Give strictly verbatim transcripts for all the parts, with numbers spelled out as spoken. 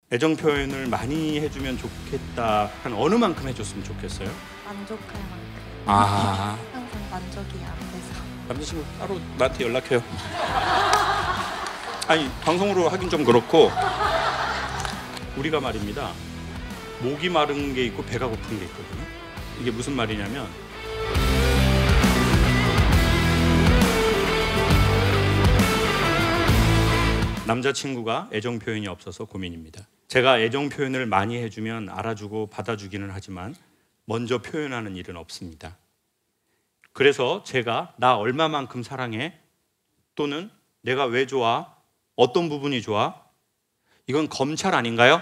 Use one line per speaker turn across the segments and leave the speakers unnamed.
애정 표현을 많이 해주면 좋겠다. 한 어느 만큼 해줬으면 좋겠어요?
만족할 만큼.
아,
항상 만족이 안 돼서.
남자친구 따로 나한테 연락해요. 아니, 방송으로 하긴 좀 그렇고, 우리가 말입니다, 목이 마른 게 있고 배가 고픈 게 있거든요. 이게 무슨 말이냐면, 남자친구가 애정 표현이 없어서 고민입니다. 제가 애정 표현을 많이 해주면 알아주고 받아주기는 하지만 먼저 표현하는 일은 없습니다. 그래서 제가 나 얼마만큼 사랑해? 또는 내가 왜 좋아? 어떤 부분이 좋아? 이건 검찰 아닌가요?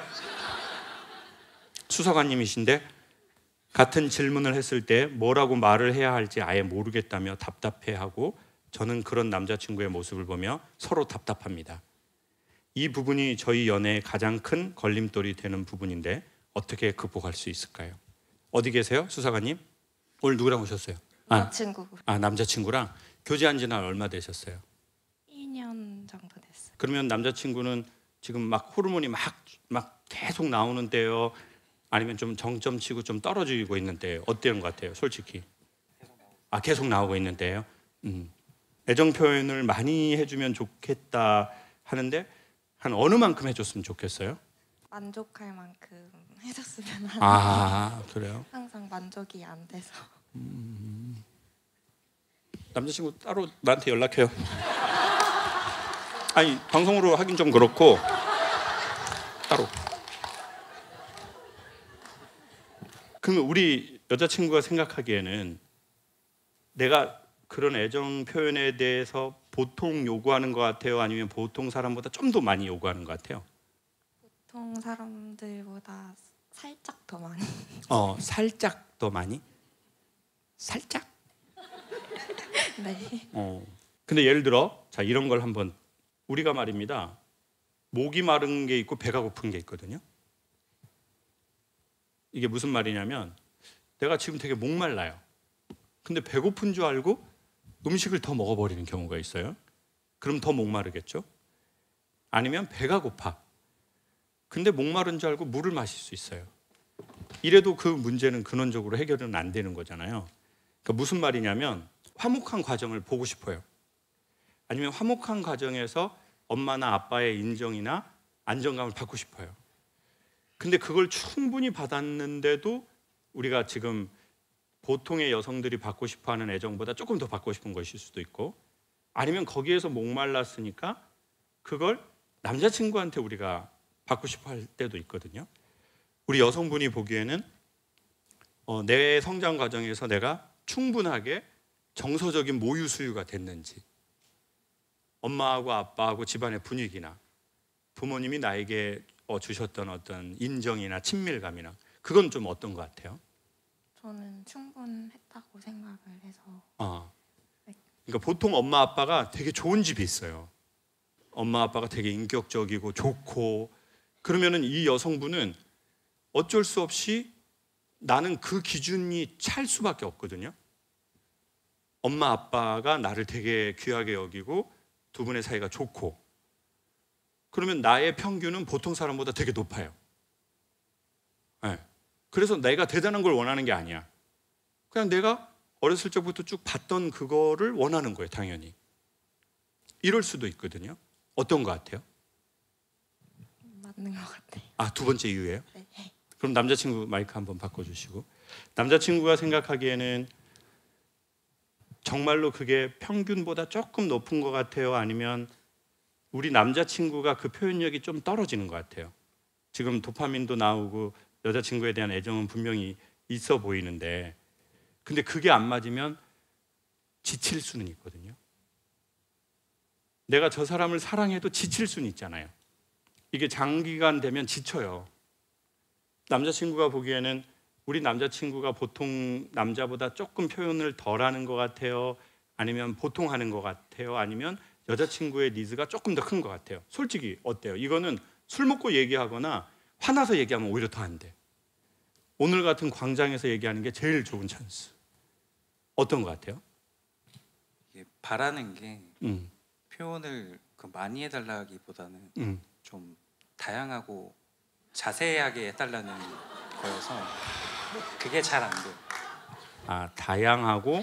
수사관님이신데 같은 질문을 했을 때 뭐라고 말을 해야 할지 아예 모르겠다며 답답해하고, 저는 그런 남자친구의 모습을 보며 서로 답답합니다. 이 부분이 저희 연애의 가장 큰 걸림돌이 되는 부분인데 어떻게 극복할 수 있을까요? 어디 계세요, 수사관님? 오늘 누구랑 오셨어요?
남자친구.
아, 아 남자친구랑 교제한 지는 얼마 되셨어요?
이 년 정도 됐어요.
그러면 남자친구는 지금 막 호르몬이 막, 막 계속 나오는 때요? 아니면 좀 정점 치고 좀 떨어지고 있는 때요? 어때는 것 같아요, 솔직히? 아, 계속 나오고 있는 때요? 음. 애정 표현을 많이 해주면 좋겠다 하는데 한 어느 만큼 해줬으면 좋겠어요?
만족할 만큼 해줬으면 하는데
아, 그래요?
항상 만족이 안 돼서.
음. 남자친구 따로 나한테 연락해요. 아니, 방송으로 하긴 좀 그렇고, 따로. 그러면 우리 여자친구가 생각하기에는 내가 그런 애정 표현에 대해서 보통 요구하는 것 같아요? 아니면 보통 사람보다 좀 더 많이 요구하는 것 같아요?
보통 사람들보다 살짝 더 많이.
어, 살짝 더 많이? 살짝?
네.
어. 근데 예를 들어, 자, 이런 걸 한번, 우리가 말입니다, 목이 마른 게 있고 배가 고픈 게 있거든요. 이게 무슨 말이냐면, 내가 지금 되게 목말라요. 근데 배고픈 줄 알고 음식을 더 먹어버리는 경우가 있어요. 그럼 더 목마르겠죠? 아니면 배가 고파. 근데 목마른 줄 알고 물을 마실 수 있어요. 이래도 그 문제는 근원적으로 해결은 안 되는 거잖아요. 그러니까 무슨 말이냐면, 화목한 과정을 보고 싶어요. 아니면 화목한 과정에서 엄마나 아빠의 인정이나 안정감을 받고 싶어요. 근데 그걸 충분히 받았는데도 우리가 지금 보통의 여성들이 받고 싶어하는 애정보다 조금 더 받고 싶은 것일 수도 있고, 아니면 거기에서 목말랐으니까 그걸 남자친구한테 우리가 받고 싶어 할 때도 있거든요. 우리 여성분이 보기에는 어, 내 성장 과정에서 내가 충분하게 정서적인 모유 수유가 됐는지, 엄마하고 아빠하고 집안의 분위기나 부모님이 나에게 어, 주셨던 어떤 인정이나 친밀감이나, 그건 좀 어떤 것 같아요?
저는 충분했다고 생각을 해서.
어.
네.
그러니까 보통 엄마 아빠가 되게 좋은 집이 있어요. 엄마 아빠가 되게 인격적이고 좋고, 그러면은 이 여성분은 어쩔 수 없이 나는 그 기준이 찰 수밖에 없거든요. 엄마 아빠가 나를 되게 귀하게 여기고 두 분의 사이가 좋고, 그러면 나의 평균은 보통 사람보다 되게 높아요. 네. 그래서 내가 대단한 걸 원하는 게 아니야. 그냥 내가 어렸을 적부터 쭉 봤던 그거를 원하는 거예요, 당연히. 이럴 수도 있거든요. 어떤 것 같아요?
맞는 것 같아요.
아, 두 번째 이유예요?
네.
그럼 남자친구 마이크 한번 바꿔주시고, 남자친구가 생각하기에는 정말로 그게 평균보다 조금 높은 것 같아요? 아니면 우리 남자친구가 그 표현력이 좀 떨어지는 것 같아요? 지금 도파민도 나오고 여자친구에 대한 애정은 분명히 있어 보이는데, 근데 그게 안 맞으면 지칠 수는 있거든요. 내가 저 사람을 사랑해도 지칠 수는 있잖아요. 이게 장기간 되면 지쳐요. 남자친구가 보기에는 우리 남자친구가 보통 남자보다 조금 표현을 덜 하는 것 같아요? 아니면 보통 하는 것 같아요? 아니면 여자친구의 니즈가 조금 더 큰 것 같아요? 솔직히 어때요? 이거는 술 먹고 얘기하거나 화나서 얘기하면 오히려 더 안 돼. 오늘 같은 광장에서 얘기하는 게 제일 좋은 찬스. 어떤 것 같아요?
이게 바라는 게
음.
표현을 그 많이 해달라기보다는
음.
좀 다양하고 자세하게 해달라는 거여서 그게 잘 안 돼요.
아, 다양하고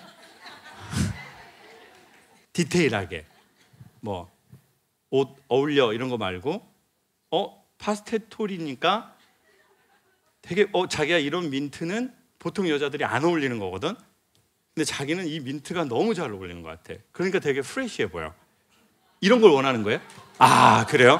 디테일하게 뭐 옷 어울려 이런 거 말고 어 파스텔톤이니까 되게 어 자기야 이런 민트는 보통 여자들이 안 어울리는 거거든. 근데 자기는 이 민트가 너무 잘 어울리는 것 같아. 그러니까 되게 프레시해 보여. 이런 걸 원하는 거예요? 아, 그래요?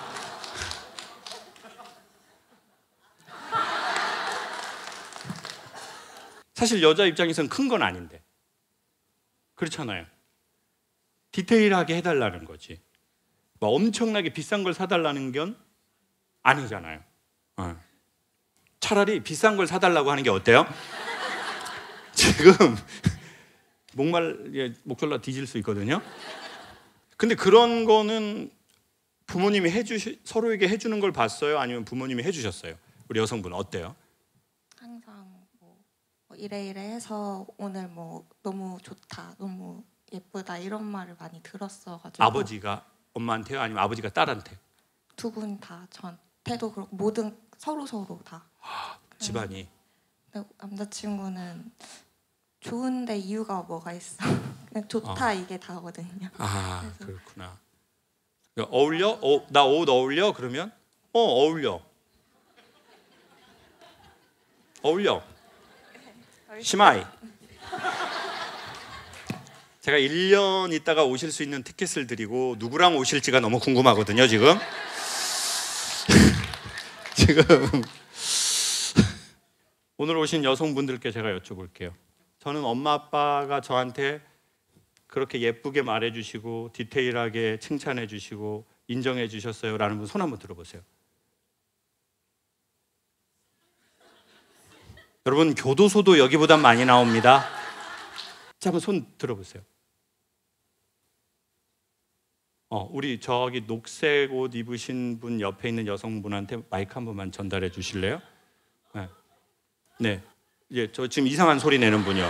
사실 여자 입장에서는 큰 건 아닌데 그렇잖아요. 디테일하게 해달라는 거지. 뭐 엄청나게 비싼 걸 사달라는 건 아니잖아요. 어. 차라리 비싼 걸 사달라고 하는 게 어때요? 지금 목말 예, 목졸라 뒤질 수 있거든요. 근데 그런 거는 부모님이 해주 서로에게 해주는 걸 봤어요? 아니면 부모님이 해주셨어요? 우리 여성분 어때요?
항상 뭐, 뭐 이래 이래 해서 오늘 뭐 너무 좋다, 너무 예쁘다 이런 말을 많이 들었어가지고.
아버지가 엄마한테요? 아니면 아버지가 딸한테?
두 분 다 저한테도 그렇고 모든 서로 서로 다.
아, 집안이.
근데 남자친구는 좋은데 이유가 뭐가 있어? 그냥 좋다
어.
이게 다거든요.
아,
그래서.
그렇구나. 어울려? 어, 나 옷 어울려? 그러면 어 어울려. 어울려. 시마이. 제가 일 년 있다가 오실 수 있는 티켓을 드리고 누구랑 오실지가 너무 궁금하거든요. 지금. 지금 오늘 오신 여성분들께 제가 여쭤볼게요. 저는 엄마 아빠가 저한테 그렇게 예쁘게 말해주시고 디테일하게 칭찬해주시고 인정해주셨어요 라는 분 손 한번 들어보세요. 여러분 교도소도 여기보단 많이 나옵니다. 자, 한번 손 들어보세요. 어, 우리 저기 녹색 옷 입으신 분 옆에 있는 여성분한테 마이크 한 번만 전달해 주실래요? 네. 네. 예, 저 지금 이상한 소리 내는 분이요.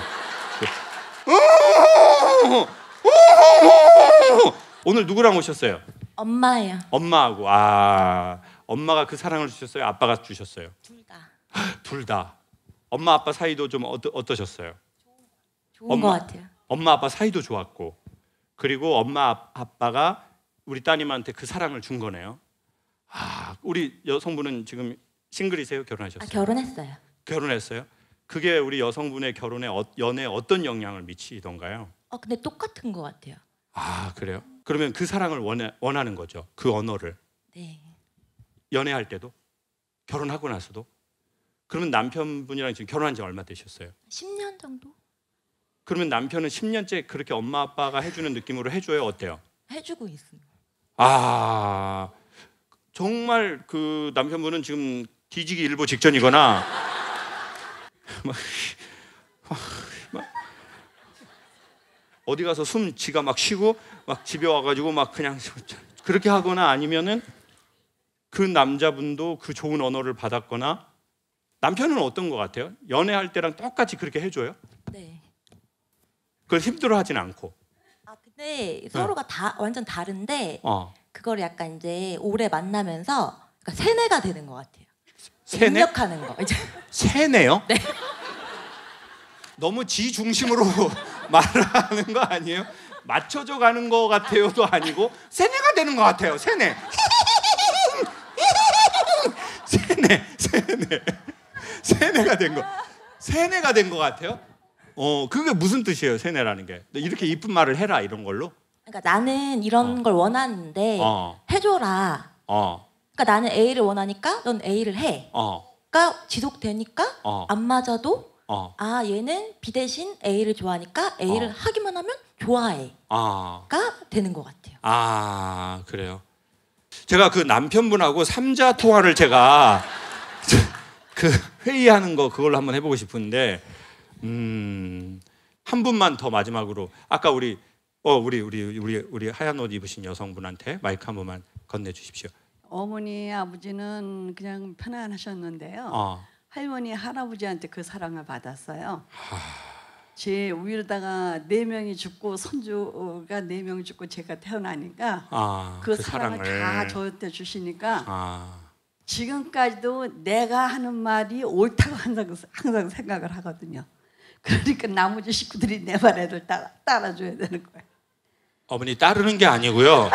오늘 누구랑 오셨어요?
엄마예요.
엄마하고. 아, 엄마가 그 사랑을 주셨어요? 아빠가 주셨어요?
둘 다.
둘 다. 엄마 아빠 사이도 좀 어떠, 어떠셨어요?
좋은
엄마-
것 같아요.
엄마 아빠 사이도 좋았고, 그리고 엄마 아- 아빠가 우리 따님한테 그 사랑을 준 거네요. 아, 우리 여성분은 지금 싱글이세요? 결혼하셨어요?
아, 결혼했어요.
결혼했어요? 그게 우리 여성분의 결혼에 어, 연애에 어떤 영향을 미치던가요?
어 근데 똑같은 것 같아요.
아, 그래요? 그러면 그 사랑을 원해, 원하는 거죠. 그 언어를.
네.
연애할 때도? 결혼하고 나서도? 그러면 남편분이랑 지금 결혼한 지 얼마 되셨어요?
십 년 정도
그러면 남편은 십 년째 그렇게 엄마 아빠가 해주는 느낌으로 해줘요? 어때요?
해주고 있습니다.
아, 정말 그 남편분은 지금 뒤지기 일보 직전이거나 막, 막 어디 가서 숨 지가 막 쉬고 막 집에 와가지고 막 그냥 그렇게 하거나 아니면은 그 남자분도 그 좋은 언어를 받았거나. 남편은 어떤 것 같아요? 연애할 때랑 똑같이 그렇게 해줘요?
네.
그걸 힘들어하진 않고.
아 근데 서로가 다 완전 다른데
어.
그거를 약간 이제 오래 만나면서 그러니까 세뇌가 되는 것 같아요.
세뇌?
입력하는 거 이제
세네요? 네. 너무 지 중심으로 말하는 거 아니에요? 맞춰져 가는 거 같아요도 아니고 세뇌가 되는 것 같아요. 세뇌. 세뇌, 세뇌, 세뇌가 된 거. 세뇌가 된 것 같아요. 어, 그게 무슨 뜻이에요? 세뇌라는 게. 이렇게 이쁜 말을 해라 이런 걸로.
그러니까 나는 이런
어.
걸 원하는데
어,
해줘라.
어,
그러니까 나는 A를 원하니까 넌 A를 해.
어,
그러니까 지속되니까
어,
안 맞아도
어,
아 얘는 B 대신 A를 좋아하니까 A를
어.
하기만 하면 좋아해가
아.
되는 것 같아요.
아, 그래요. 제가 그 남편분하고 삼자 통화를 제가 그 회의하는 거 그걸로 한번 해보고 싶은데, 음, 한 분만 더 마지막으로 아까 우리 어 우리 우리 우리 우리 하얀 옷 입으신 여성분한테 마이크 한 번만 건네 주십시오.
어머니 아버지는 그냥 편안하셨는데요.
어,
할머니 할아버지한테 그 사랑을 받았어요. 제 위로다가 네 명이 죽고 손주가 네 명 죽고 제가 태어나니까
아,
그,
그
사랑을,
사랑을
다 저한테 주시니까
아,
지금까지도 내가 하는 말이 옳다고 항상, 항상 생각을 하거든요. 그러니까 나머지 식구들이 내 말을 따라, 따라줘야 되는 거예요.
어머니 따르는 게 아니고요.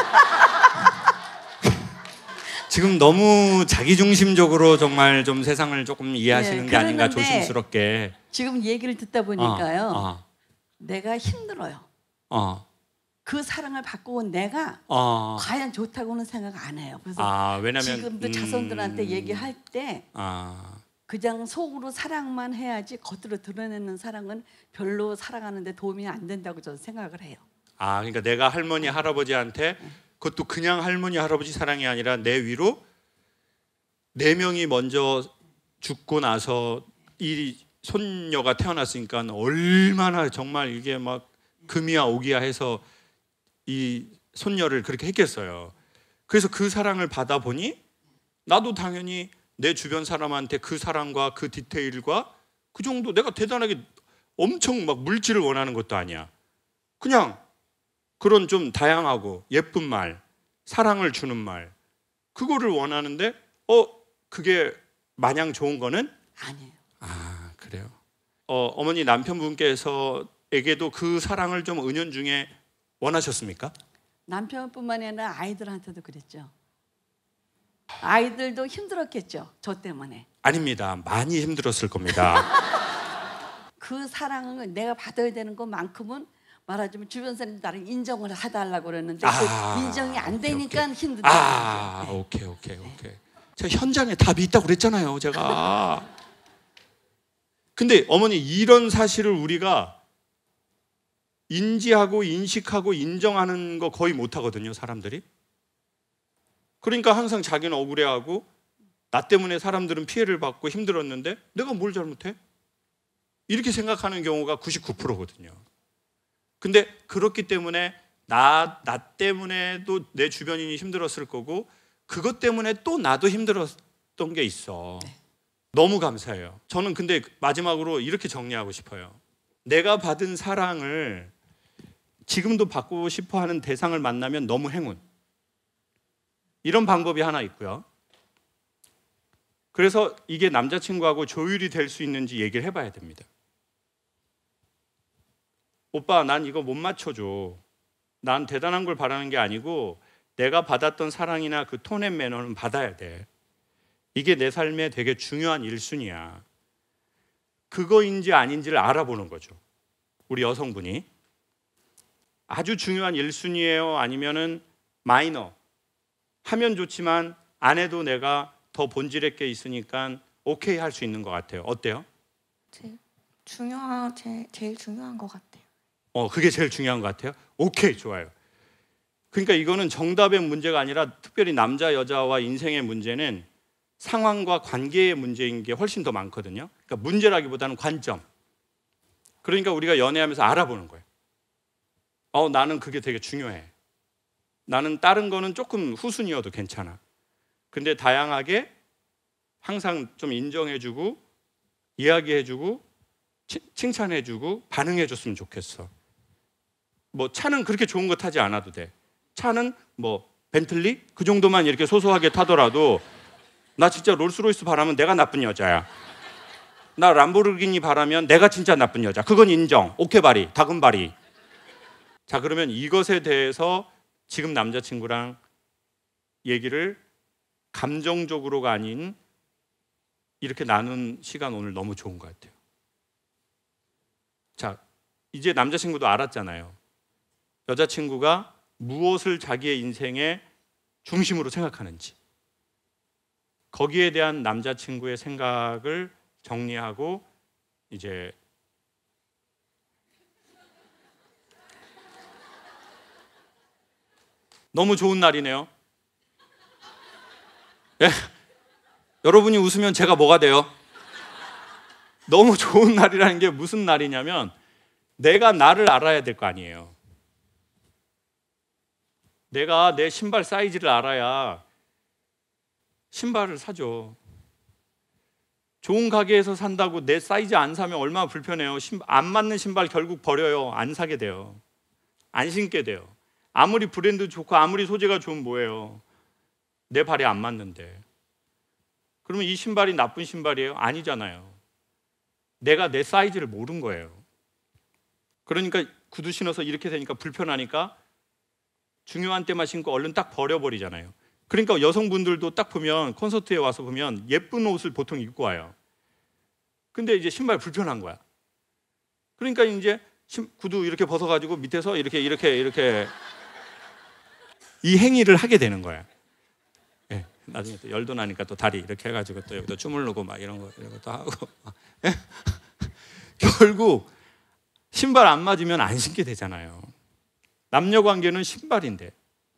지금 너무 자기중심적으로 정말 좀 세상을 조금 이해하시는
네,
게 아닌가
그러는데
조심스럽게.
지금 얘기를 듣다 보니까요.
어, 어,
내가 힘들어요.
어,
그 사랑을 받고 온 내가
어.
과연 좋다고는 생각 안 해요. 그래서
아, 왜냐면
지금도
음,
자손들한테 얘기할 때
아,
그냥 속으로 사랑만 해야지 겉으로 드러내는 사랑은 별로 살아가는데 도움이 안 된다고 저는 생각을 해요.
아, 그러니까 내가 할머니 할아버지한테 그것도 그냥 할머니 할아버지 사랑이 아니라 내 위로 네 명이 먼저 죽고 나서 이 손녀가 태어났으니까 얼마나 정말 이게 막 금이야 오기야 해서 이 손녀를 그렇게 했겠어요. 그래서 그 사랑을 받아 보니 나도 당연히 내 주변 사람한테 그 사랑과 그 디테일과 그 정도 내가 대단하게 엄청 막 물질을 원하는 것도 아니야. 그냥 그런 좀 다양하고 예쁜 말, 사랑을 주는 말, 그거를 원하는데 어 그게 마냥 좋은 거는
아니에요.
아 그래요. 어 어머니 남편분께서에게도 그 사랑을 좀 은연중에 원하셨습니까?
남편뿐만이 아니라 아이들한테도 그랬죠. 아이들도 힘들었겠죠. 저 때문에.
아닙니다. 많이 힘들었을 겁니다.
그 사랑을 내가 받아야 되는 것만큼은 말하자면 주변 사람들이 나를 인정을 해달라고 그랬는데
아,
그 인정이 안 되니까
오케이.
힘들다.
아
네.
오케이 오케이 오케이. 제가 현장에 답이 있다고 그랬잖아요. 제가. 근데 어머니 이런 사실을 우리가 인지하고 인식하고 인정하는 거 거의 못하거든요. 사람들이. 그러니까 항상 자기는 억울해하고 나 때문에 사람들은 피해를 받고 힘들었는데 내가 뭘 잘못해? 이렇게 생각하는 경우가 구십구 퍼센트거든요. 근데 그렇기 때문에 나, 나 때문에도 내 주변인이 힘들었을 거고 그것 때문에 또 나도 힘들었던 게 있어. 너무 감사해요. 저는 근데 마지막으로 이렇게 정리하고 싶어요. 내가 받은 사랑을 지금도 받고 싶어 하는 대상을 만나면 너무 행운. 이런 방법이 하나 있고요. 그래서 이게 남자친구하고 조율이 될 수 있는지 얘기를 해봐야 됩니다. 오빠 난 이거 못 맞춰줘. 난 대단한 걸 바라는 게 아니고 내가 받았던 사랑이나 그 톤 앤 매너는 받아야 돼. 이게 내 삶에 되게 중요한 일순위야. 그거인지 아닌지를 알아보는 거죠. 우리 여성분이. 아주 중요한 일순위예요? 아니면은 마이너? 하면 좋지만 안 해도 내가 더 본질 있게 있으니까 오케이 할 수 있는 것 같아요. 어때요?
제일 중요한 제, 제일 중요한 것 같아요.
어, 그게 제일 중요한 것 같아요. 오케이, 좋아요. 그러니까 이거는 정답의 문제가 아니라 특별히 남자 여자와 인생의 문제는 상황과 관계의 문제인 게 훨씬 더 많거든요. 그러니까 문제라기보다는 관점. 그러니까 우리가 연애하면서 알아보는 거예요. 어, 나는 그게 되게 중요해. 나는 다른 거는 조금 후순위여도 괜찮아. 근데 다양하게 항상 좀 인정해주고 이야기해주고 칭찬해주고 반응해줬으면 좋겠어. 뭐 차는 그렇게 좋은 거 타지 않아도 돼. 차는 뭐 벤틀리 그 정도만 이렇게 소소하게 타더라도 나 진짜 롤스로이스 바라면 내가 나쁜 여자야. 나 람보르기니 바라면 내가 진짜 나쁜 여자. 그건 인정. 오케바리, 다금바리. 자, 그러면 이것에 대해서 지금 남자친구랑 얘기를 감정적으로가 아닌 이렇게 나눈 시간 오늘 너무 좋은 것 같아요. 자, 이제 남자친구도 알았잖아요. 여자친구가 무엇을 자기의 인생의 중심으로 생각하는지. 거기에 대한 남자친구의 생각을 정리하고 이제 너무 좋은 날이네요. 예? 여러분이 웃으면 제가 뭐가 돼요? 너무 좋은 날이라는 게 무슨 날이냐면 내가 나를 알아야 될 거 아니에요. 내가 내 신발 사이즈를 알아야 신발을 사죠. 좋은 가게에서 산다고 내 사이즈 안 사면 얼마나 불편해요. 안 맞는 신발 결국 버려요. 안 사게 돼요. 안 신게 돼요. 아무리 브랜드 좋고 아무리 소재가 좋으면 뭐예요. 내 발에 안 맞는데. 그러면 이 신발이 나쁜 신발이에요? 아니잖아요. 내가 내 사이즈를 모른 거예요. 그러니까 구두 신어서 이렇게 되니까 불편하니까 중요한 때만 신고 얼른 딱 버려버리잖아요. 그러니까 여성분들도 딱 보면 콘서트에 와서 보면 예쁜 옷을 보통 입고 와요. 근데 이제 신발 불편한 거야. 그러니까 이제 구두 이렇게 벗어가지고 밑에서 이렇게 이렇게 이렇게 이 행위를 하게 되는 거야. 예, 나중에 또 열도 나니까 또 다리 이렇게 해가지고 또 여기다 주물르고 막 이런 거 이런 것도 하고 예? 결국 신발 안 맞으면 안 신게 되잖아요. 남녀 관계는 신발인데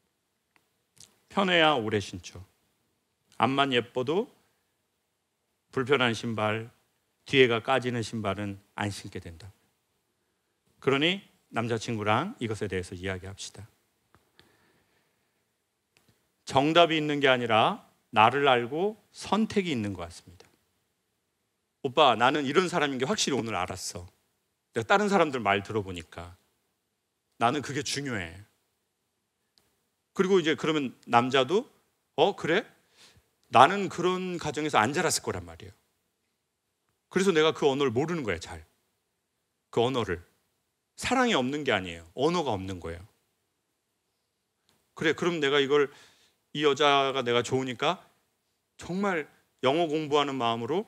편해야 오래 신죠. 앞만 예뻐도 불편한 신발, 뒤에가 까지는 신발은 안 신게 된다. 그러니 남자친구랑 이것에 대해서 이야기합시다. 정답이 있는 게 아니라 나를 알고 선택이 있는 것 같습니다. 오빠, 나는 이런 사람인 게 확실히 오늘 알았어. 내가 다른 사람들 말 들어보니까 나는 그게 중요해. 그리고 이제 그러면 남자도 어 그래? 나는 그런 가정에서 안 자랐을 거란 말이에요. 그래서 내가 그 언어를 모르는 거예요. 잘. 그 언어를. 사랑이 없는 게 아니에요. 언어가 없는 거예요. 그래, 그럼 내가 이걸 이 여자가 내가 좋으니까 정말 영어 공부하는 마음으로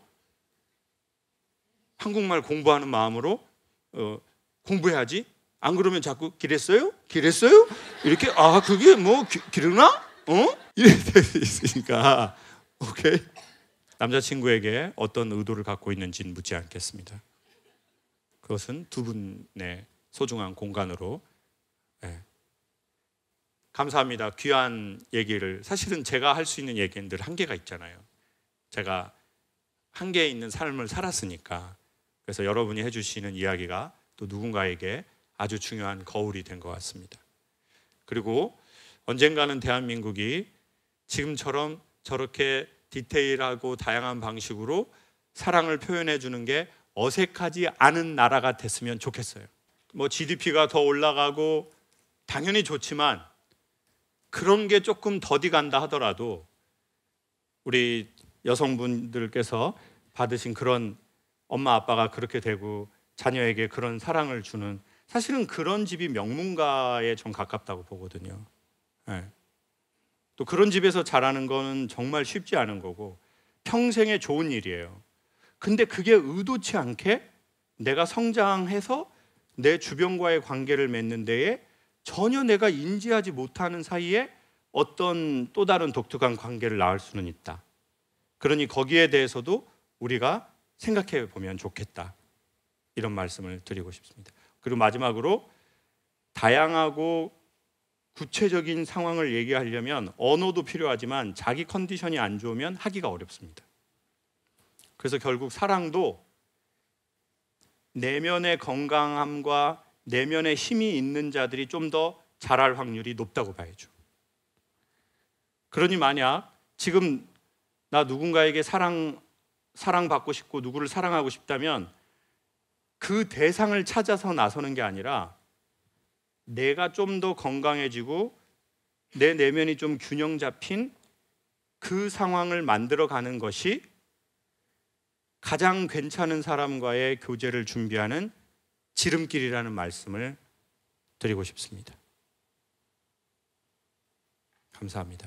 한국말 공부하는 마음으로 어, 공부해야지. 안 그러면 자꾸 길했어요? 길했어요? 이렇게 아 그게 뭐 기, 기르나? 어? 이렇게 될 수 있으니까 오케이. 남자친구에게 어떤 의도를 갖고 있는지는 묻지 않겠습니다. 그것은 두 분의 소중한 공간으로. 네. 감사합니다. 귀한 얘기를. 사실은 제가 할 수 있는 얘기는 늘 한계가 있잖아요. 제가 한계에 있는 삶을 살았으니까. 그래서 여러분이 해주시는 이야기가 또 누군가에게 아주 중요한 거울이 된 것 같습니다. 그리고 언젠가는 대한민국이 지금처럼 저렇게 디테일하고 다양한 방식으로 사랑을 표현해 주는 게 어색하지 않은 나라가 됐으면 좋겠어요. 뭐 지디피가 더 올라가고 당연히 좋지만 그런 게 조금 더디 간다 하더라도 우리 여성분들께서 받으신 그런 엄마 아빠가 그렇게 되고 자녀에게 그런 사랑을 주는, 사실은 그런 집이 명문가에 좀 가깝다고 보거든요. 네. 또 그런 집에서 자라는 거는 정말 쉽지 않은 거고 평생에 좋은 일이에요. 근데 그게 의도치 않게 내가 성장해서 내 주변과의 관계를 맺는 데에 전혀 내가 인지하지 못하는 사이에 어떤 또 다른 독특한 관계를 낳을 수는 있다. 그러니 거기에 대해서도 우리가 생각해 보면 좋겠다. 이런 말씀을 드리고 싶습니다. 그리고 마지막으로 다양하고 구체적인 상황을 얘기하려면 언어도 필요하지만 자기 컨디션이 안 좋으면 하기가 어렵습니다. 그래서 결국 사랑도 내면의 건강함과 내면의 힘이 있는 자들이 좀 더 잘할 확률이 높다고 봐야죠. 그러니 만약 지금 나 누군가에게 사랑, 사랑받고 싶고 누구를 사랑하고 싶다면 그 대상을 찾아서 나서는 게 아니라 내가 좀 더 건강해지고 내 내면이 좀 균형 잡힌 그 상황을 만들어가는 것이 가장 괜찮은 사람과의 교제를 준비하는 지름길이라는 말씀을 드리고 싶습니다. 감사합니다.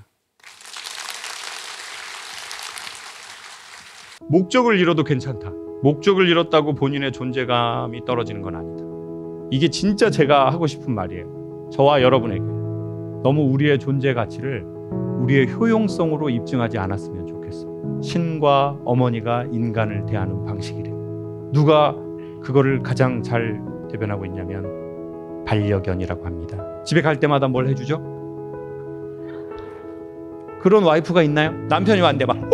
목적을 잃어도 괜찮다. 목적을 잃었다고 본인의 존재감이 떨어지는 건 아니다. 이게 진짜 제가 하고 싶은 말이에요. 저와 여러분에게 너무 우리의 존재 가치를 우리의 효용성으로 입증하지 않았으면 좋겠어. 신과 어머니가 인간을 대하는 방식이래. 누가 그거를 가장 잘 대변하고 있냐면 반려견이라고 합니다. 집에 갈 때마다 뭘 해주죠? 그런 와이프가 있나요? 남편이 왔는데 막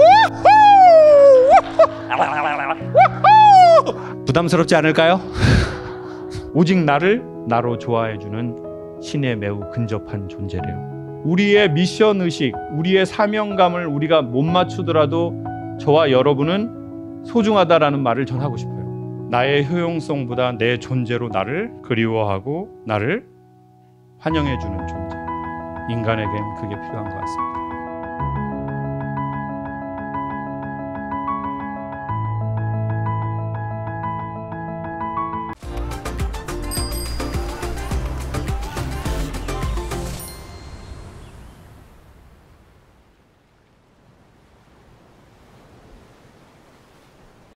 부담스럽지 않을까요? 오직 나를 나로 좋아해주는 신에 매우 근접한 존재래요. 우리의 미션 의식, 우리의 사명감을 우리가 못 맞추더라도 저와 여러분은 소중하다라는 말을 전하고 싶어요. 나의 효용성보다 내 존재로 나를 그리워하고 나를 환영해주는 존재. 인간에겐 그게 필요한 것 같습니다.